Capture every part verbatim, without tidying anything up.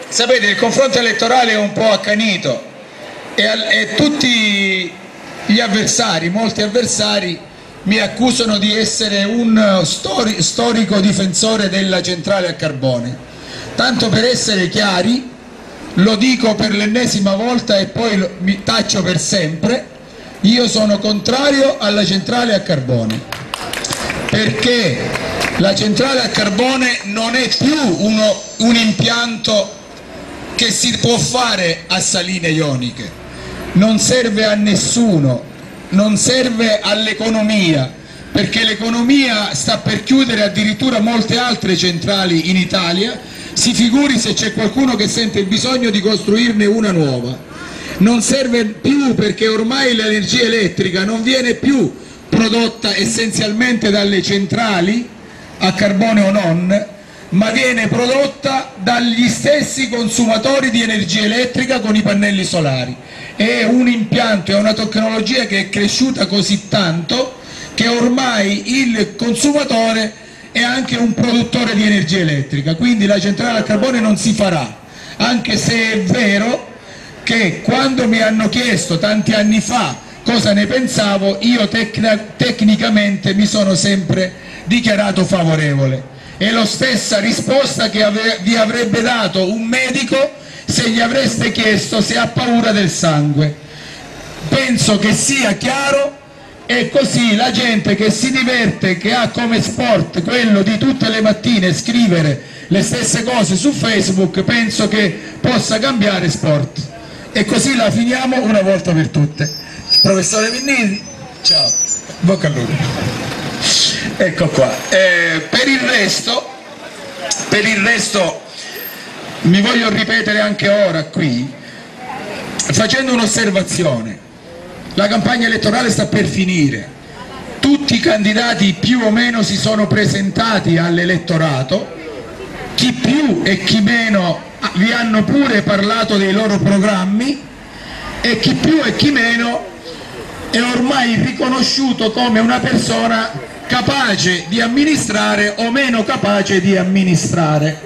sapete, il confronto elettorale è un po' accanito e, e tutti gli avversari, molti avversari mi accusano di essere un stori, storico difensore della centrale a carbone. Tanto per essere chiari, lo dico per l'ennesima volta e poi lo, mi taccio per sempre, io sono contrario alla centrale a carbone, perché la centrale a carbone non è più uno, un impianto che si può fare a saline ioniche, non serve a nessuno, non serve all'economia, perché l'economia sta per chiudere addirittura molte altre centrali in Italia, si figuri se c'è qualcuno che sente il bisogno di costruirne una nuova. Non serve più perché ormai l'energia elettrica non viene più prodotta essenzialmente dalle centrali a carbone o non, ma viene prodotta dagli stessi consumatori di energia elettrica con i pannelli solari. È un impianto, è una tecnologia che è cresciuta così tanto che ormai il consumatore è anche un produttore di energia elettrica, quindi la centrale a carbone non si farà, anche se è vero che quando mi hanno chiesto tanti anni fa cosa ne pensavo, io tec- tecnicamente mi sono sempre dichiarato favorevole. È la stessa risposta che ave- vi avrebbe dato un medico se gli avreste chiesto se ha paura del sangue. Penso che sia chiaro, e così la gente che si diverte, che ha come sport quello di tutte le mattine scrivere le stesse cose su Facebook, penso che possa cambiare sport. E così la finiamo una volta per tutte. Professore Minniti, ciao, bocca al lupo. Ecco qua. Eh, per il resto, per il resto mi voglio ripetere anche ora qui, facendo un'osservazione. La campagna elettorale sta per finire, tutti i candidati più o meno si sono presentati all'elettorato, chi più e chi meno vi hanno pure parlato dei loro programmi e chi più e chi meno è ormai riconosciuto come una persona capace di amministrare o meno capace di amministrare.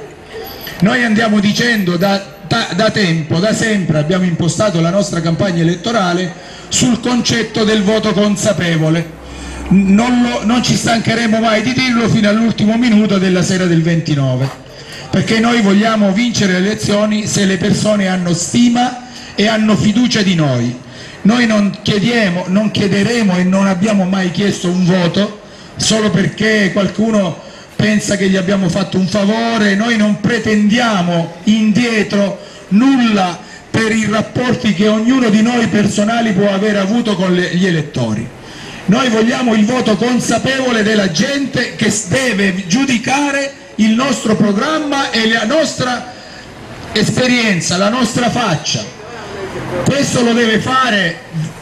Noi andiamo dicendo da, da, da tempo, da sempre abbiamo impostato la nostra campagna elettorale sul concetto del voto consapevole. Non, lo, non ci stancheremo mai di dirlo fino all'ultimo minuto della sera del ventinove, perché noi vogliamo vincere le elezioni se le persone hanno stima e hanno fiducia di noi. Noi non chiediamo, non chiederemo e non abbiamo mai chiesto un voto solo perché qualcuno pensa che gli abbiamo fatto un favore. Noi non pretendiamo indietro nulla per i rapporti che ognuno di noi personali può aver avuto con le, gli elettori. Noi vogliamo il voto consapevole della gente che deve giudicare il nostro programma e la nostra esperienza, la nostra faccia. Questo lo deve fare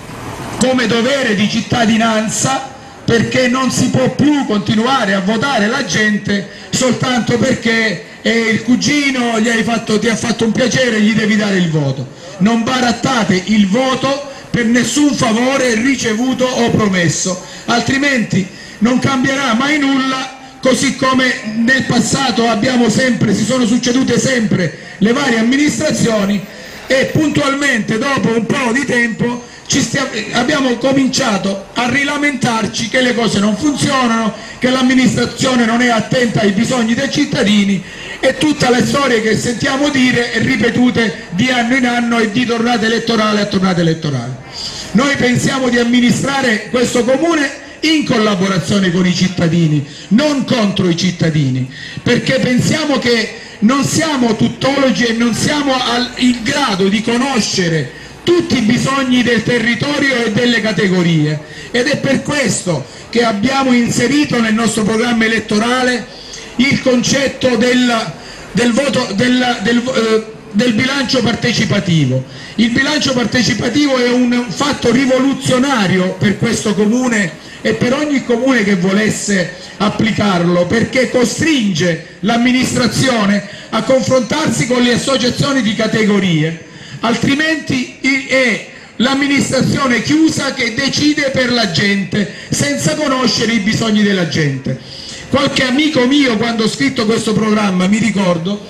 come dovere di cittadinanza, perché non si può più continuare a votare la gente soltanto perché e il cugino gli hai fatto, ti ha fatto un piacere, gli devi dare il voto. Non barattate il voto per nessun favore ricevuto o promesso, altrimenti non cambierà mai nulla, così come nel passato abbiamo sempre, si sono succedute sempre le varie amministrazioni e puntualmente dopo un po' di tempo ci stia, abbiamo cominciato a rilamentarci che le cose non funzionano, che l'amministrazione non è attenta ai bisogni dei cittadini e tutte le storie che sentiamo dire e ripetute di anno in anno e di tornata elettorale a tornata elettorale. Noi pensiamo di amministrare questo comune in collaborazione con i cittadini, non contro i cittadini, perché pensiamo che non siamo tuttologi e non siamo al, in grado di conoscere tutti i bisogni del territorio e delle categorie, ed è per questo che abbiamo inserito nel nostro programma elettorale il concetto del, del, voto, del, del, eh, del bilancio partecipativo. Il bilancio partecipativo è un fatto rivoluzionario per questo comune e per ogni comune che volesse applicarlo, perché costringe l'amministrazione a confrontarsi con le associazioni di categorie, altrimenti è l'amministrazione chiusa che decide per la gente senza conoscere i bisogni della gente. Qualche amico mio, quando ho scritto questo programma, mi ricordo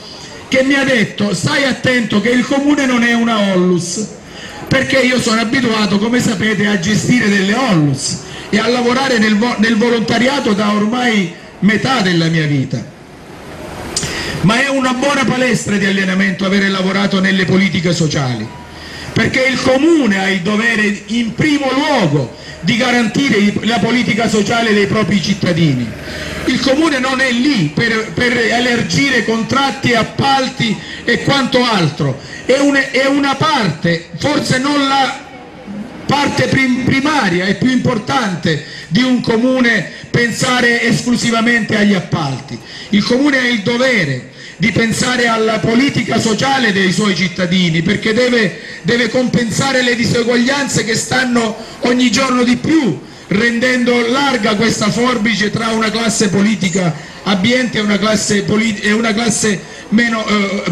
che mi ha detto: stai attento che il comune non è una Onlus, perché io sono abituato, come sapete, a gestire delle Onlus e a lavorare nel, vo nel volontariato da ormai metà della mia vita. Ma è una buona palestra di allenamento avere lavorato nelle politiche sociali, perché il comune ha il dovere in primo luogo di garantire la politica sociale dei propri cittadini. Il comune non è lì per, per elargire contratti, appalti e quanto altro, è, un, è una parte, forse non la parte prim, primaria e più importante di un comune, pensare esclusivamente agli appalti. Il comune ha il dovere di pensare alla politica sociale dei suoi cittadini, perché deve, deve compensare le diseguaglianze che stanno ogni giorno di più rendendo larga questa forbice tra una classe politica abbiente e una classe, e una classe meno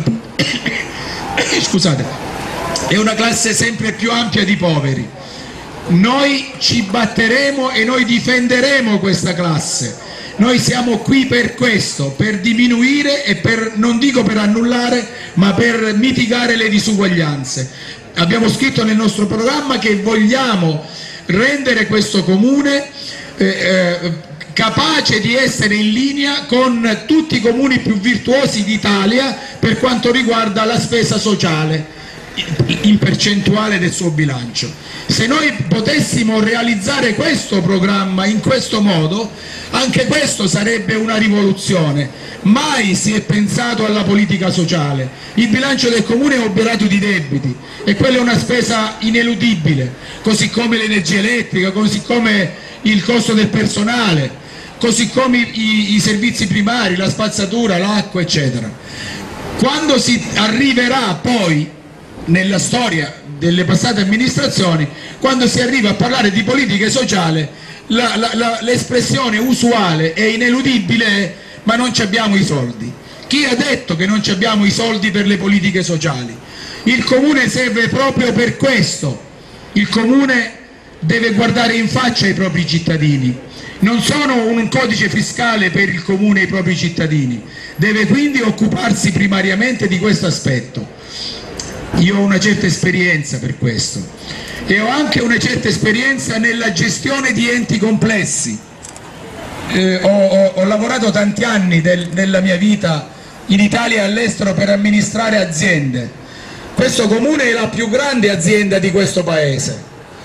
eh, scusate, e una classe sempre più ampia di poveri. Noi ci batteremo e noi difenderemo questa classe. Noi siamo qui per questo, per diminuire e per, non dico per annullare, ma per mitigare le disuguaglianze. Abbiamo scritto nel nostro programma che vogliamo rendere questo comune eh, eh, capace di essere in linea con tutti i comuni più virtuosi d'Italia per quanto riguarda la spesa sociale in percentuale del suo bilancio. Se noi potessimo realizzare questo programma in questo modo, anche questo sarebbe una rivoluzione. Mai si è pensato alla politica sociale. Il bilancio del comune è oberato di debiti e quella è una spesa ineludibile, così come l'energia elettrica, così come il costo del personale, così come i, i servizi primari, la spazzatura, l'acqua, eccetera. Quando si arriverà poi nella storia delle passate amministrazioni, quando si arriva a parlare di politiche sociali, l'espressione usuale e ineludibile è: ma non ci abbiamo i soldi. Chi ha detto che non ci abbiamo i soldi per le politiche sociali? Il comune serve proprio per questo. Il comune deve guardare in faccia i propri cittadini, non sono un codice fiscale per il comune e i propri cittadini, deve quindi occuparsi primariamente di questo aspetto. Io ho una certa esperienza per questo e ho anche una certa esperienza nella gestione di enti complessi. Eh, ho, ho, ho lavorato tanti anni del, della mia vita in Italia e all'estero per amministrare aziende. Questo comune è la più grande azienda di questo paese.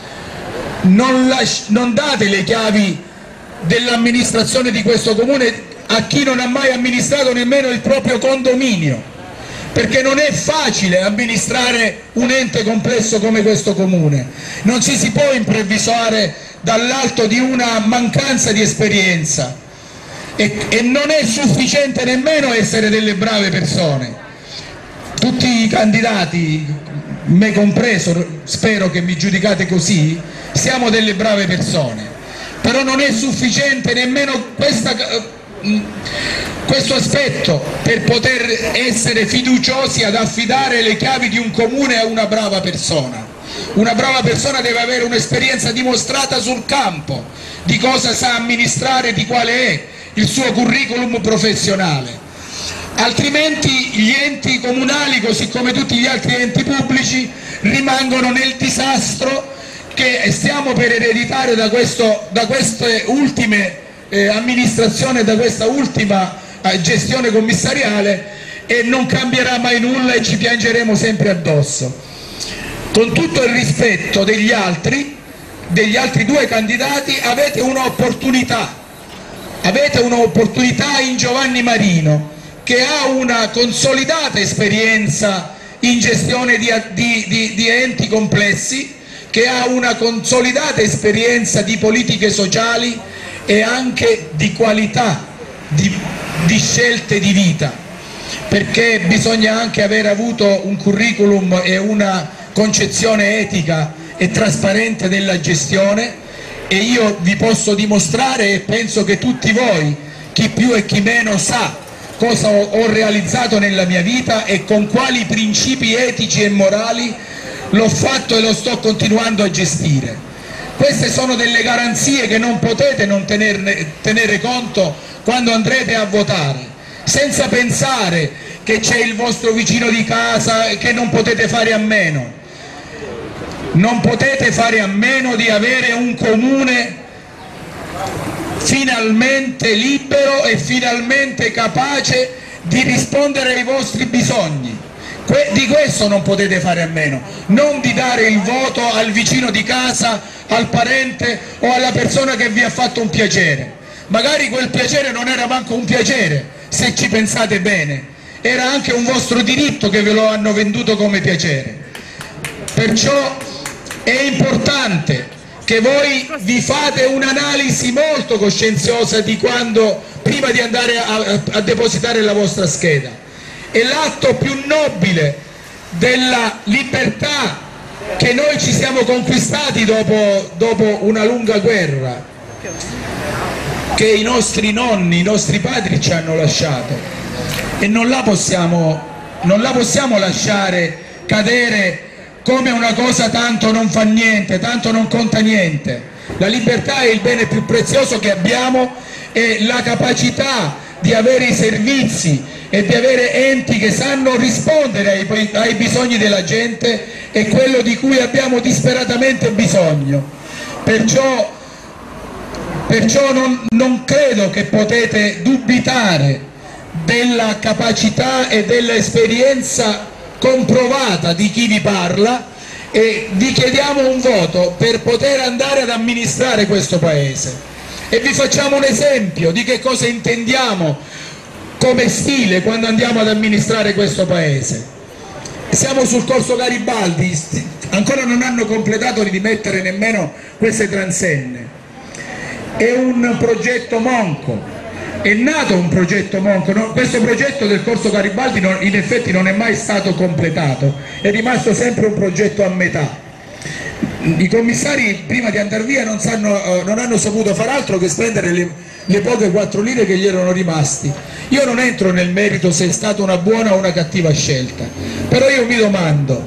Non, lasci, non date le chiavi dell'amministrazione di questo comune a chi non ha mai amministrato nemmeno il proprio condominio, perché non è facile amministrare un ente complesso come questo comune. Non ci si può improvvisare dall'alto di una mancanza di esperienza e, e non è sufficiente nemmeno essere delle brave persone. Tutti i candidati, me compreso, spero che mi giudicate così, siamo delle brave persone, però non è sufficiente nemmeno questa questo aspetto per poter essere fiduciosi ad affidare le chiavi di un comune a una brava persona. Una brava persona deve avere un'esperienza dimostrata sul campo di cosa sa amministrare, di quale è il suo curriculum professionale, altrimenti gli enti comunali, così come tutti gli altri enti pubblici, rimangono nel disastro che stiamo per ereditare da, questo, da queste ultime Eh, amministrazione, da questa ultima eh, gestione commissariale, e non cambierà mai nulla e ci piangeremo sempre addosso. Con tutto il rispetto degli altri, degli altri due candidati, avete un'opportunità, avete un'opportunità in Giovanni Marino, che ha una consolidata esperienza in gestione di, di, di, di enti complessi, che ha una consolidata esperienza di politiche sociali e anche di qualità di, di scelte di vita, perché bisogna anche aver avuto un curriculum e una concezione etica e trasparente della gestione, e io vi posso dimostrare, e penso che tutti voi, chi più e chi meno, sa cosa ho, ho realizzato nella mia vita e con quali principi etici e morali l'ho fatto e lo sto continuando a gestire. Queste sono delle garanzie che non potete non tenerne, tenere conto quando andrete a votare, senza pensare che c'è il vostro vicino di casa, che non potete fare a meno. Non potete fare a meno di avere un comune finalmente libero e finalmente capace di rispondere ai vostri bisogni. Que- di questo non potete fare a meno, non di dare il voto al vicino di casa, al parente o alla persona che vi ha fatto un piacere. Magari quel piacere non era manco un piacere, se ci pensate bene, era anche un vostro diritto che ve lo hanno venduto come piacere. Perciò è importante che voi vi fate un'analisi molto coscienziosa di quando, prima di andare a, a, a depositare la vostra scheda. È l'atto più nobile della libertà che noi ci siamo conquistati dopo, dopo una lunga guerra che i nostri nonni, i nostri padri ci hanno lasciato, e non la possiamo, non la possiamo lasciare cadere come una cosa tanto non fa niente, tanto non conta niente. La libertà è il bene più prezioso che abbiamo, e la capacità di avere i servizi e di avere enti che sanno rispondere ai, ai bisogni della gente è quello di cui abbiamo disperatamente bisogno. Perciò, perciò non, non credo che potete dubitare della capacità e dell'esperienza comprovata di chi vi parla, e vi chiediamo un voto per poter andare ad amministrare questo paese, e vi facciamo un esempio di che cosa intendiamo come stile quando andiamo ad amministrare questo paese. Siamo sul corso Garibaldi, ancora non hanno completato di mettere nemmeno queste transenne. È un progetto monco, è nato un progetto monco, no? Questo progetto del corso Garibaldi non, in effetti non è mai stato completato, è rimasto sempre un progetto a metà. I commissari prima di andare via non, sanno, uh, non hanno saputo far altro che spendere le, le poche quattro lire che gli erano rimasti. Io non entro nel merito se è stata una buona o una cattiva scelta, però io mi domando,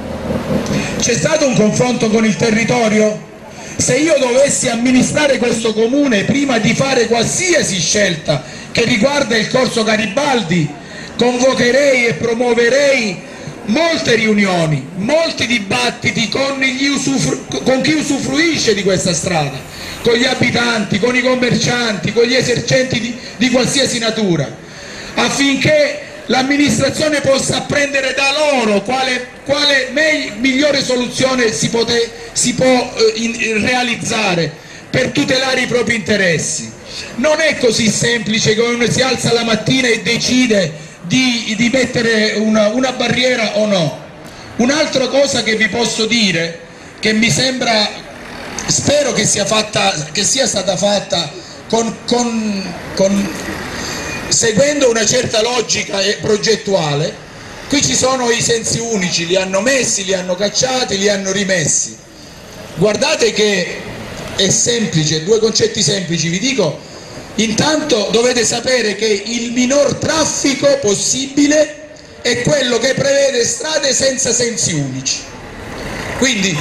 c'è stato un confronto con il territorio? Se io dovessi amministrare questo comune, prima di fare qualsiasi scelta che riguarda il corso Garibaldi, convocherei e promuoverei molte riunioni, molti dibattiti con, gli usufru- con chi usufruisce di questa strada, con gli abitanti, con i commercianti, con gli esercenti di, di qualsiasi natura, affinché l'amministrazione possa apprendere da loro quale, quale migliore soluzione si, pote, si può eh, in, realizzare per tutelare i propri interessi. Non è così semplice che uno si alza la mattina e decide di, di mettere una, una barriera o no. Un'altra cosa che vi posso dire, che mi sembra, spero che sia, fatta, che sia stata fatta con, con, con seguendo una certa logica progettuale. Qui ci sono i sensi unici, li hanno messi, li hanno cacciati, li hanno rimessi. Guardate che è semplice, due concetti semplici vi dico. Intanto dovete sapere che il minor traffico possibile è quello che prevede strade senza sensi unici. Quindi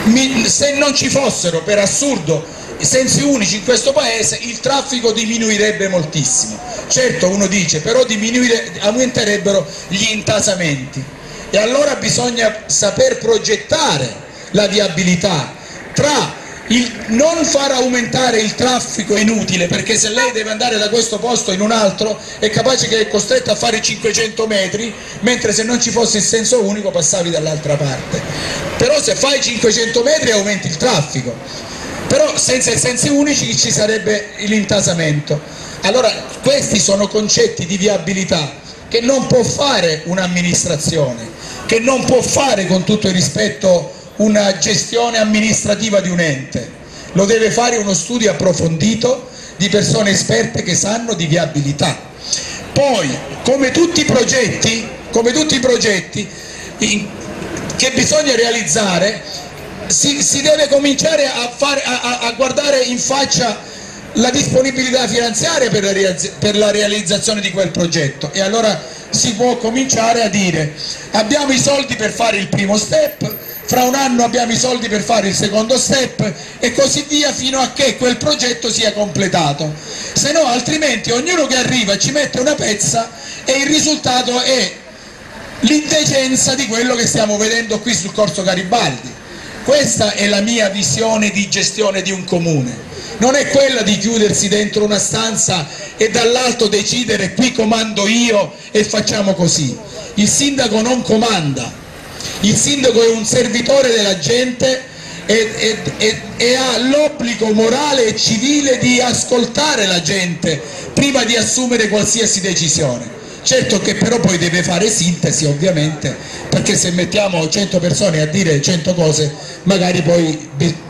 se non ci fossero, per assurdo, i sensi unici in questo paese, il traffico diminuirebbe moltissimo. Certo, uno dice, però diminuire, aumenterebbero gli intasamenti, e allora bisogna saper progettare la viabilità tra il non far aumentare il traffico inutile, perché se lei deve andare da questo posto in un altro è capace che è costretto a fare cinquecento metri, mentre se non ci fosse il senso unico passavi dall'altra parte. Però se fai cinquecento metri aumenti il traffico, però senza i sensi unici ci sarebbe l'intasamento. Allora questi sono concetti di viabilità che non può fare un'amministrazione, che non può fare, con tutto il rispetto, una gestione amministrativa di un ente. Lo deve fare uno studio approfondito di persone esperte che sanno di viabilità. Poi, come tutti i progetti, come tutti i progetti in, che bisogna realizzare, si, si deve cominciare a, fare, a, a guardare in faccia la disponibilità finanziaria per la, per la realizzazione di quel progetto, e allora si può cominciare a dire: abbiamo i soldi per fare il primo step, fra un anno abbiamo i soldi per fare il secondo step, e così via fino a che quel progetto sia completato. Se no, altrimenti ognuno che arriva ci mette una pezza e il risultato è l'indecenza di quello che stiamo vedendo qui sul Corso Garibaldi. Questa è la mia visione di gestione di un comune, non è quella di chiudersi dentro una stanza e dall'alto decidere qui comando io e facciamo così. Il sindaco non comanda, il sindaco è un servitore della gente e, e, e, e ha l'obbligo morale e civile di ascoltare la gente prima di assumere qualsiasi decisione. Certo che però poi deve fare sintesi, ovviamente, perché se mettiamo cento persone a dire cento cose magari poi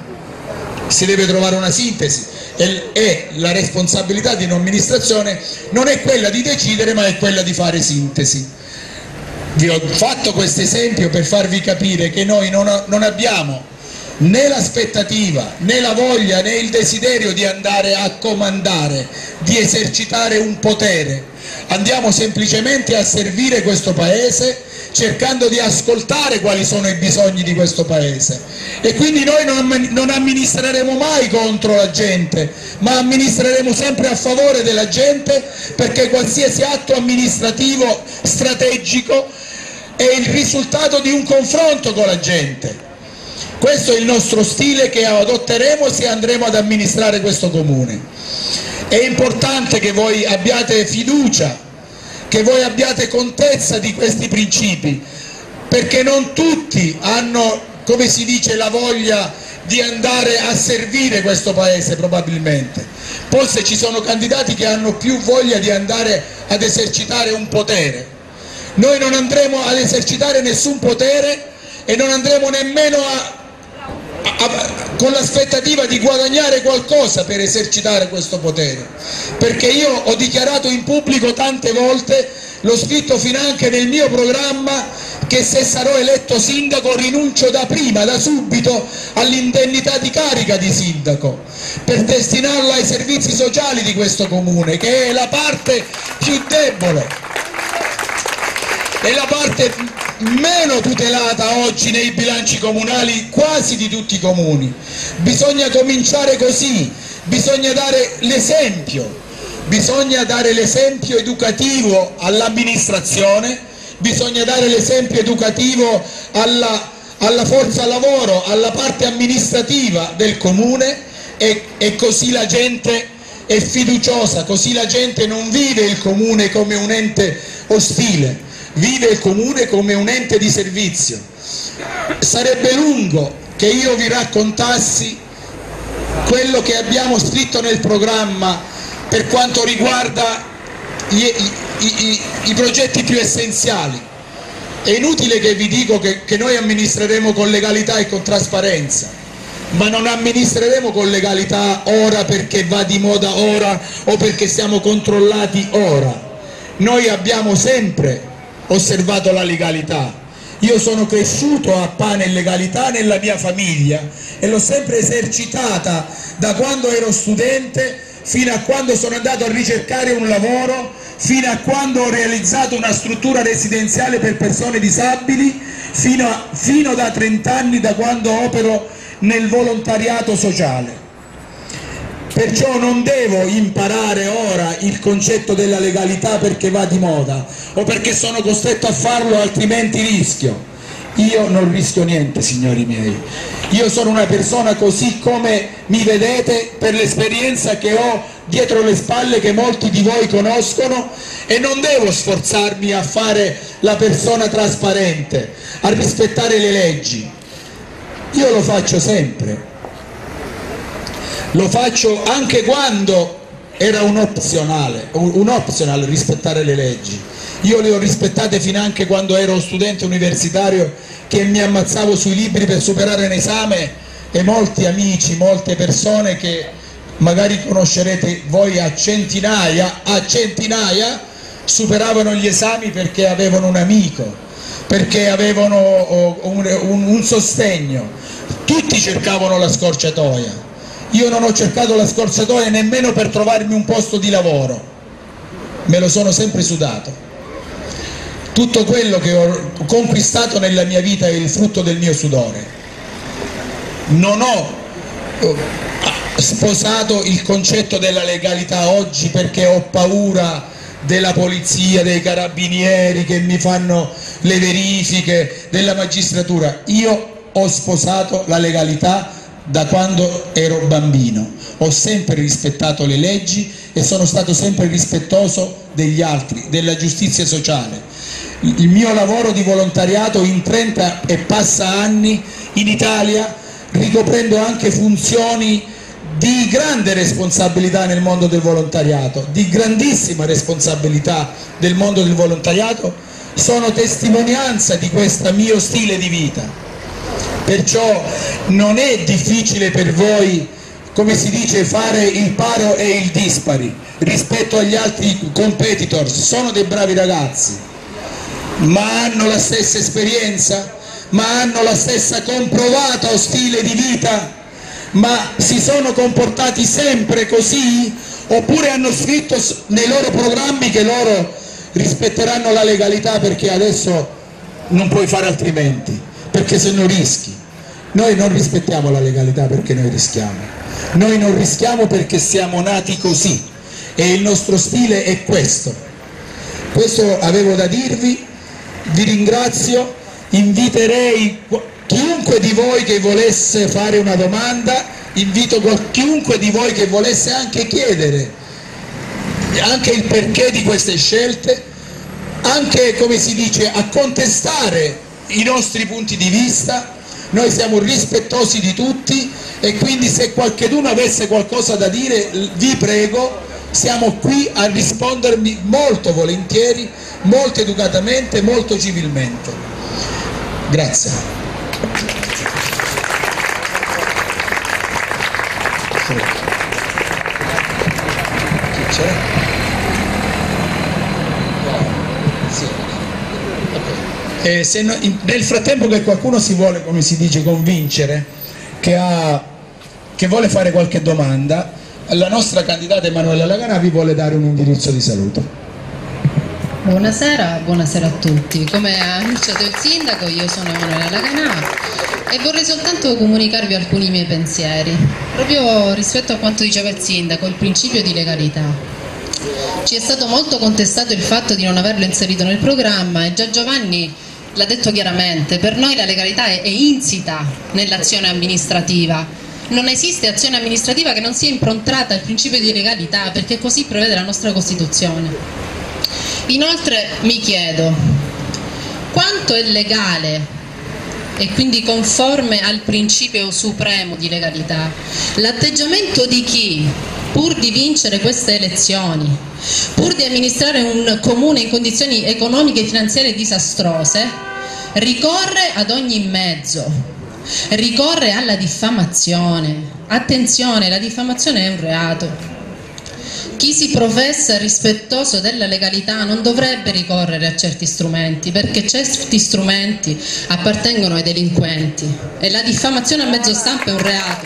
si deve trovare una sintesi e, e la responsabilità di un'amministrazione non è quella di decidere ma è quella di fare sintesi. Vi ho fatto questo esempio per farvi capire che noi non, non abbiamo né l'aspettativa, né la voglia, né il desiderio di andare a comandare, di esercitare un potere. Andiamo semplicemente a servire questo paese cercando di ascoltare quali sono i bisogni di questo paese e quindi noi non, non amministreremo mai contro la gente, ma amministreremo sempre a favore della gente, perché qualsiasi atto amministrativo strategico è il risultato di un confronto con la gente. Questo è il nostro stile che adotteremo se andremo ad amministrare questo comune. È importante che voi abbiate fiducia, che voi abbiate contezza di questi principi, perché non tutti hanno, come si dice, la voglia di andare a servire questo paese probabilmente. Forse ci sono candidati che hanno più voglia di andare ad esercitare un potere. Noi non andremo ad esercitare nessun potere e non andremo nemmeno a con l'aspettativa di guadagnare qualcosa per esercitare questo potere, perché io ho dichiarato in pubblico tante volte, l'ho scritto finanche nel mio programma, che se sarò eletto sindaco rinuncio da prima, da subito, all'indennità di carica di sindaco per destinarla ai servizi sociali di questo comune, che è la parte più debole, è la parte meno tutelata oggi nei bilanci comunali quasi di tutti i comuni. Bisogna cominciare così, bisogna dare l'esempio, bisogna dare l'esempio educativo all'amministrazione, bisogna dare l'esempio educativo alla, alla forza lavoro, alla parte amministrativa del comune e, e così la gente è fiduciosa, così la gente non vive il comune come un ente ostile, vive il comune come un ente di servizio. Sarebbe lungo che io vi raccontassi quello che abbiamo scritto nel programma per quanto riguarda gli, i, i, i progetti più essenziali. È inutile che vi dico che, che noi amministreremo con legalità e con trasparenza, ma non amministreremo con legalità ora perché va di moda ora o perché siamo controllati ora. Noi abbiamo sempre osservato la legalità. Io sono cresciuto a pane e legalità nella mia famiglia e l'ho sempre esercitata da quando ero studente fino a quando sono andato a ricercare un lavoro, fino a quando ho realizzato una struttura residenziale per persone disabili, fino, a, fino da trenta anni, da quando opero nel volontariato sociale. Perciò non devo imparare ora il concetto della legalità perché va di moda o perché sono costretto a farlo altrimenti rischio. Io non rischio niente, signori miei. Io sono una persona così come mi vedete per l'esperienza che ho dietro le spalle, che molti di voi conoscono, e non devo sforzarmi a fare la persona trasparente, a rispettare le leggi. Io lo faccio sempre. Lo faccio anche quando era un opzionale, un opzionale rispettare le leggi. Io le ho rispettate finanche quando ero studente universitario che mi ammazzavo sui libri per superare un esame, e molti amici, molte persone che magari conoscerete voi a centinaia, a centinaia superavano gli esami perché avevano un amico, perché avevano un, un, un sostegno. Tutti cercavano la scorciatoia. Io non ho cercato la scorciatoia nemmeno per trovarmi un posto di lavoro, me lo sono sempre sudato. Tutto quello che ho conquistato nella mia vita è il frutto del mio sudore. Non ho sposato il concetto della legalità oggi perché ho paura della polizia, dei carabinieri che mi fanno le verifiche, della magistratura. Io ho sposato la legalità da quando ero bambino, ho sempre rispettato le leggi e sono stato sempre rispettoso degli altri, della giustizia sociale. Il mio lavoro di volontariato in trenta e passa anni in Italia, ricoprendo anche funzioni di grande responsabilità nel mondo del volontariato, di grandissima responsabilità del mondo del volontariato, sono testimonianza di questo mio stile di vita. Perciò non è difficile per voi, come si dice, fare il paro e il dispari rispetto agli altri competitors. Sono dei bravi ragazzi, ma hanno la stessa esperienza, ma hanno la stessa comprovata stile di vita, ma si sono comportati sempre così, oppure hanno scritto nei loro programmi che loro rispetteranno la legalità perché adesso non puoi fare altrimenti, perché se no rischi. Noi non rispettiamo la legalità perché noi rischiamo, noi non rischiamo perché siamo nati così e il nostro stile è questo. Questo avevo da dirvi, vi ringrazio, inviterei chiunque di voi che volesse fare una domanda, invito chiunque di voi che volesse anche chiedere anche il perché di queste scelte, anche, come si dice, a contestare i nostri punti di vista. Noi siamo rispettosi di tutti e quindi se qualcuno avesse qualcosa da dire, vi prego, siamo qui a rispondervi molto volentieri, molto educatamente, molto civilmente. Grazie. Chi c'è? Eh, se no, in, nel frattempo che qualcuno si vuole, come si dice, convincere, che, ha, che vuole fare qualche domanda, la nostra candidata Emanuela Laganà vi vuole dare un indirizzo di saluto. Buonasera, buonasera a tutti. Come ha annunciato il sindaco, io sono Emanuela Laganà e vorrei soltanto comunicarvi alcuni miei pensieri, proprio rispetto a quanto diceva il sindaco, il principio di legalità. Ci è stato molto contestato il fatto di non averlo inserito nel programma e già Giovanni l'ha detto chiaramente, per noi la legalità è, è insita nell'azione amministrativa, non esiste azione amministrativa che non sia improntata al principio di legalità, perché così prevede la nostra Costituzione. Inoltre mi chiedo, quanto è legale e quindi conforme al principio supremo di legalità l'atteggiamento di chi, pur di vincere queste elezioni, pur di amministrare un comune in condizioni economiche e finanziarie disastrose, ricorre ad ogni mezzo, ricorre alla diffamazione. Attenzione, la diffamazione è un reato. Chi si professa rispettoso della legalità non dovrebbe ricorrere a certi strumenti, perché certi strumenti appartengono ai delinquenti e la diffamazione a mezzo stampa è un reato.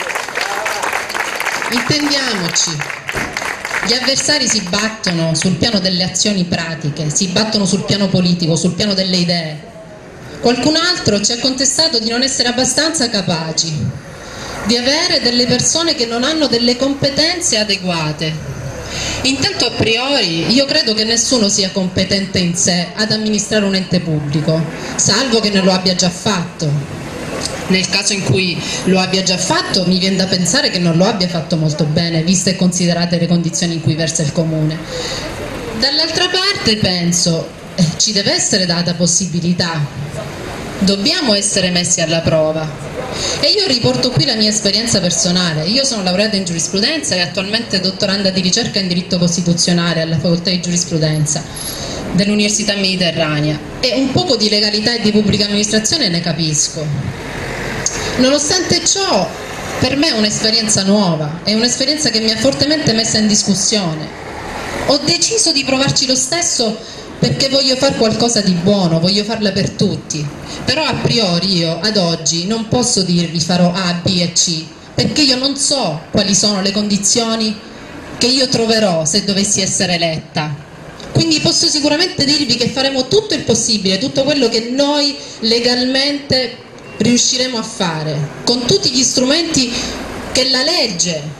Intendiamoci, gli avversari si battono sul piano delle azioni pratiche, si battono sul piano politico, sul piano delle idee. Qualcun altro ci ha contestato di non essere abbastanza capaci, di avere delle persone che non hanno delle competenze adeguate. Intanto a priori io credo che nessuno sia competente in sé ad amministrare un ente pubblico, salvo che non lo abbia già fatto. Nel caso in cui lo abbia già fatto, mi viene da pensare che non lo abbia fatto molto bene, viste e considerate le condizioni in cui versa il comune. Dall'altra parte penso, eh, ci deve essere data possibilità, dobbiamo essere messi alla prova. E io riporto qui la mia esperienza personale. Io sono laureata in giurisprudenza e attualmente dottoranda di ricerca in diritto costituzionale alla facoltà di giurisprudenza dell'Università Mediterranea e un poco di legalità e di pubblica amministrazione ne capisco. Nonostante ciò, per me è un'esperienza nuova, è un'esperienza che mi ha fortemente messa in discussione. Ho deciso di provarci lo stesso perché voglio fare qualcosa di buono, voglio farla per tutti, però a priori io ad oggi non posso dirvi farò A, B e C, perché io non so quali sono le condizioni che io troverò se dovessi essere eletta. Quindi posso sicuramente dirvi che faremo tutto il possibile, tutto quello che noi legalmente riusciremo a fare, con tutti gli strumenti che la legge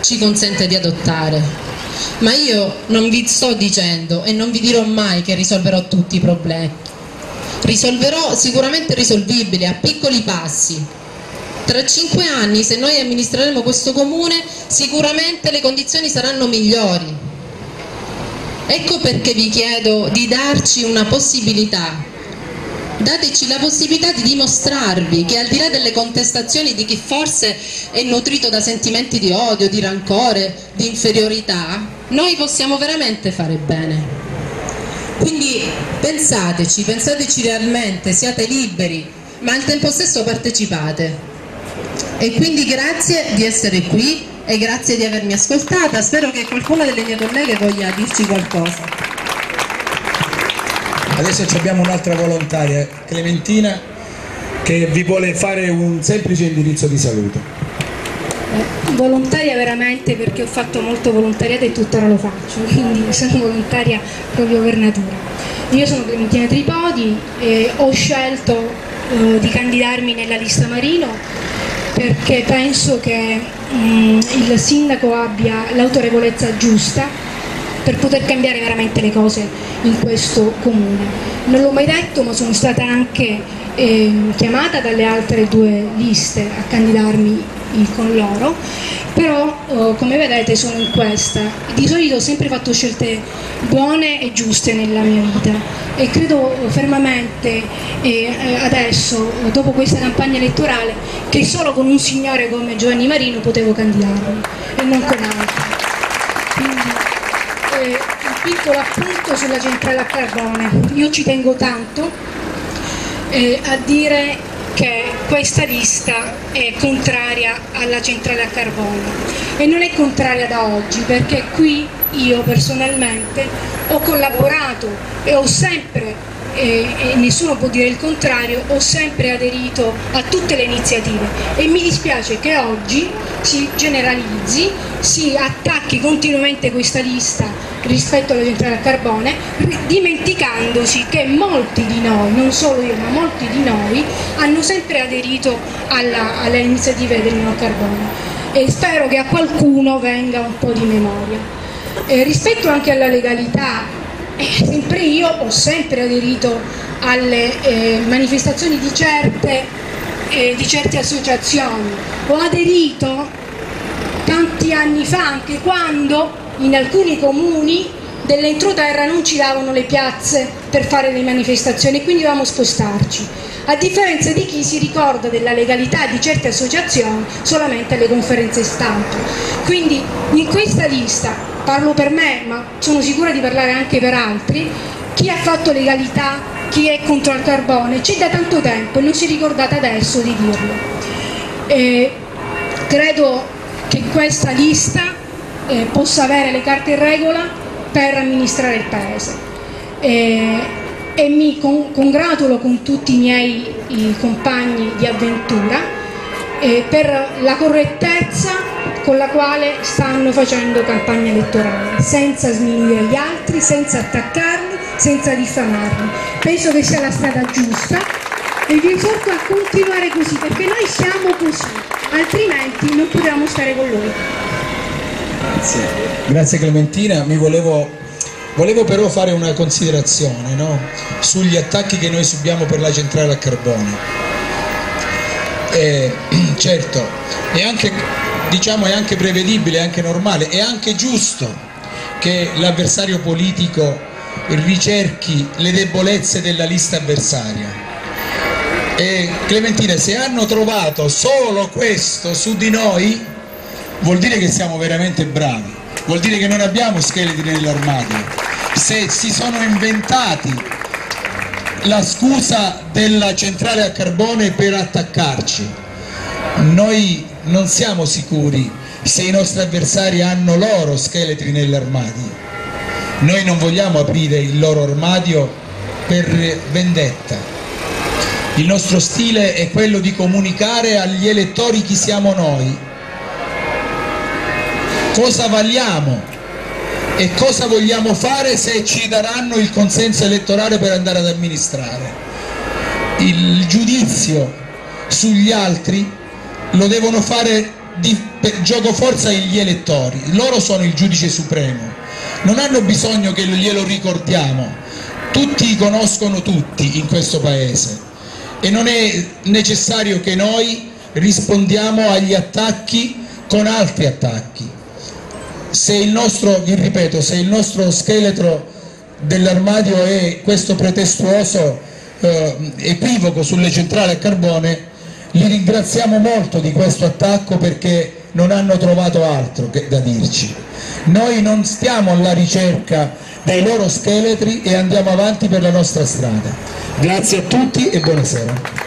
ci consente di adottare. Ma io non vi sto dicendo e non vi dirò mai che risolverò tutti i problemi. Risolverò sicuramente risolvibili a piccoli passi. Tra cinque anni, se noi amministreremo questo comune, sicuramente le condizioni saranno migliori. Ecco perché vi chiedo di darci una possibilità. Dateci la possibilità di dimostrarvi che al di là delle contestazioni di chi forse è nutrito da sentimenti di odio, di rancore, di inferiorità, noi possiamo veramente fare bene. Quindi pensateci, pensateci realmente, siate liberi, ma al tempo stesso partecipate. E quindi grazie di essere qui e grazie di avermi ascoltata. Spero che qualcuna delle mie colleghe voglia dirci qualcosa. Adesso abbiamo un'altra volontaria, Clementina, che vi vuole fare un semplice indirizzo di saluto. Eh, volontaria veramente, perché ho fatto molto volontariato e tuttora lo faccio, quindi sono volontaria proprio per natura. Io sono Clementina Tripodi e ho scelto eh, di candidarmi nella lista Marino perché penso che mh, il sindaco abbia l'autorevolezza giusta per poter cambiare veramente le cose in questo comune. Non l'ho mai detto, ma sono stata anche eh, chiamata dalle altre due liste a candidarmi con loro, però eh, come vedete sono in questa. Di solito ho sempre fatto scelte buone e giuste nella mia vita e credo fermamente eh, adesso, dopo questa campagna elettorale, che solo con un signore come Giovanni Marino potevo candidarmi e non con altri. Quindi, Eh, un piccolo appunto sulla centrale a carbone. Io ci tengo tanto eh, a dire che questa lista è contraria alla centrale a carbone e non è contraria da oggi, perché qui io personalmente ho collaborato e ho sempre E, e nessuno può dire il contrario, ho sempre aderito a tutte le iniziative e mi dispiace che oggi si generalizzi, si attacchi continuamente questa lista rispetto alla centrale a carbone, dimenticandosi che molti di noi, non solo io ma molti di noi, hanno sempre aderito alla, alle iniziative del no carbone e spero che a qualcuno venga un po' di memoria. Eh, rispetto anche alla legalità, Eh, sempre io ho sempre aderito alle eh, manifestazioni di certe, eh, di certe associazioni. Ho aderito tanti anni fa, anche quando in alcuni comuni dell'entroterra non ci davano le piazze per fare le manifestazioni e quindi dovevamo spostarci, a differenza di chi si ricorda della legalità di certe associazioni solamente alle conferenze stampa. Quindi in questa lista, parlo per me, ma sono sicura di parlare anche per altri, chi ha fatto legalità, chi è contro il carbone, c'è da tanto tempo e non si è ricordata adesso di dirlo. E credo che questa lista eh, possa avere le carte in regola per amministrare il Paese. E, e mi con, congratulo con tutti i miei i compagni di avventura eh, per la correttezza con la quale stanno facendo campagna elettorale, senza sminuire gli altri, senza attaccarli, senza diffamarli. Penso che sia la strada giusta e vi esorto a continuare così, perché noi siamo così, altrimenti non potevamo stare con loro. Grazie, grazie Clementina. Mi volevo, volevo però fare una considerazione, no? Sugli attacchi che noi subiamo per la centrale a carbone. Eh, certo, è anche... diciamo è anche prevedibile, è anche normale, è anche giusto che l'avversario politico ricerchi le debolezze della lista avversaria. E Clementina, se hanno trovato solo questo su di noi, vuol dire che siamo veramente bravi, vuol dire che non abbiamo scheletri nell'armadio. Se si sono inventati la scusa della centrale a carbone per attaccarci, noi non siamo sicuri se i nostri avversari hanno loro scheletri nell'armadio. Noi non vogliamo aprire il loro armadio per vendetta. Il nostro stile è quello di comunicare agli elettori chi siamo noi, cosa valiamo e cosa vogliamo fare se ci daranno il consenso elettorale per andare ad amministrare. Il giudizio sugli altri lo devono fare di giocoforza agli elettori, loro sono il giudice supremo, non hanno bisogno che glielo ricordiamo, tutti conoscono tutti in questo paese e non è necessario che noi rispondiamo agli attacchi con altri attacchi. Se il nostro, vi ripeto, se il nostro scheletro dell'armadio è questo pretestuoso eh, equivoco sulle centrali a carbone, li ringraziamo molto di questo attacco perché non hanno trovato altro che da dirci. Noi non stiamo alla ricerca dei loro scheletri e andiamo avanti per la nostra strada. Grazie a tutti e buonasera.